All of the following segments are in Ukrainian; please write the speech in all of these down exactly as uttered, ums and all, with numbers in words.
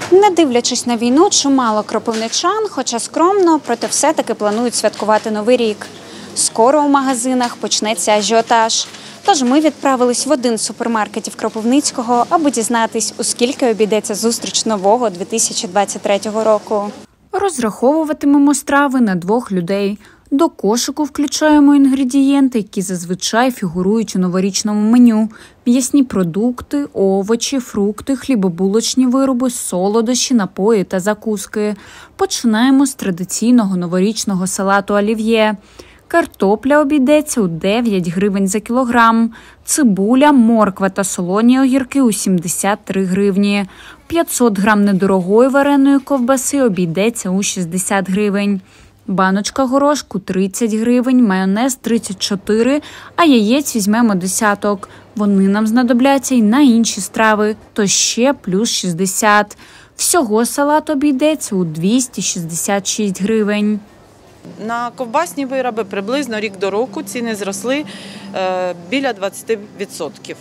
Не дивлячись на війну, чимало кропивничан, хоча скромно, проте все-таки планують святкувати Новий рік. Скоро у магазинах почнеться ажіотаж. Тож ми відправились в один з супермаркетів Кропивницького, аби дізнатись, у скільки обійдеться зустріч нового дві тисячі двадцять третього року. Розраховуватимемо страви на двох людей. До кошику включаємо інгредієнти, які зазвичай фігурують у новорічному меню. М'ясні продукти, овочі, фрукти, хлібобулочні вироби, солодощі, напої та закуски. Починаємо з традиційного новорічного салату олів'є. Картопля обійдеться у дев'ять гривень за кілограм. Цибуля, морква та солоні огірки у сімдесят три гривні. п'ятсот грам недорогої вареної ковбаси обійдеться у шістдесят гривень. Баночка горошку тридцять гривень, майонез тридцять чотири, а яєць візьмемо десяток. Вони нам знадобляться й на інші страви, то ще плюс шістдесят. Всього салат обійдеться у двісті шістдесят шість гривень. На ковбасні вироби приблизно рік до року ціни зросли е, біля двадцять відсотків.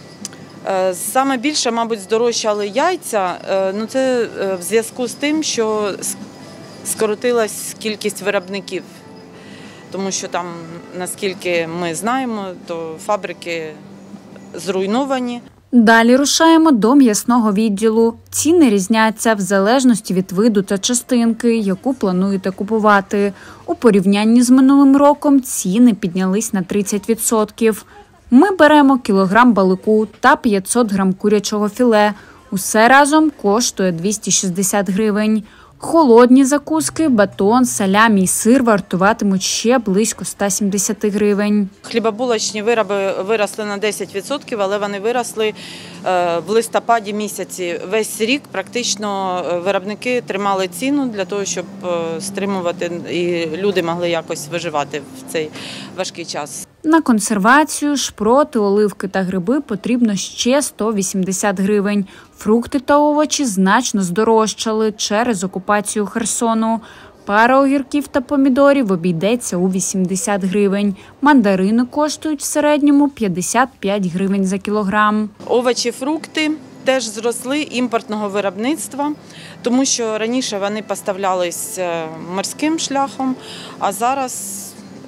Е, саме більше, мабуть, здорожчали яйця, е, ну це е, в зв'язку з тим, що скоротилась кількість виробників, тому що там, наскільки ми знаємо, то фабрики зруйновані. Далі рушаємо до м'ясного відділу. Ціни різняться в залежності від виду та частинки, яку плануєте купувати. У порівнянні з минулим роком ціни піднялись на тридцять відсотків. Ми беремо кілограм балику та п'ятсот грам курячого філе. Усе разом коштує двісті шістдесят гривень. Холодні закуски, батон, салямі й сир вартуватимуть ще близько ста сімдесят гривень. Хлібобулочні вироби виросли на десять відсотків, але вони виросли в листопаді місяці. Весь рік практично виробники тримали ціну для того, щоб стримувати і люди могли якось виживати в цей важкий час. На консервацію, шпроти, оливки та гриби потрібно ще сто вісімдесят гривень. Фрукти та овочі значно здорожчали через окупацію Херсону. Пара огірків та помідорів обійдеться у вісімдесят гривень. Мандарини коштують в середньому п'ятдесят п'ять гривень за кілограм. Овочі, фрукти теж зросли імпортного виробництва, тому що раніше вони поставлялись морським шляхом, а зараз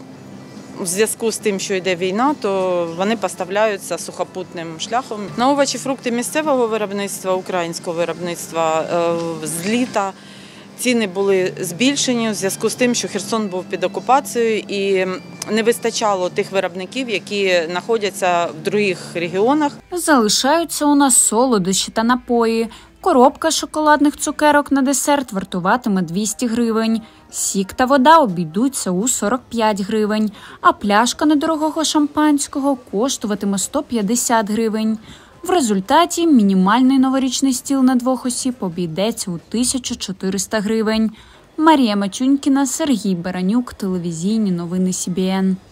у зв'язку з тим, що йде війна, то вони поставляються сухопутним шляхом. На овочі, фрукти місцевого виробництва, українського виробництва з літа ціни були збільшені у зв'язку з тим, що Херсон був під окупацією і не вистачало тих виробників, які знаходяться в других регіонах. Залишаються у нас солодощі та напої. Коробка шоколадних цукерок на десерт вартуватиме двісті гривень. Сік та вода обійдуться у сорок п'ять гривень, а пляшка недорогого шампанського коштуватиме сто п'ятдесят гривень. В результаті мінімальний новорічний стіл на двох осіб обійдеться у тисячу чотириста гривень. Марія Матюнькіна, Сергій Баранюк, телевізійні новини Сі Бі Ен.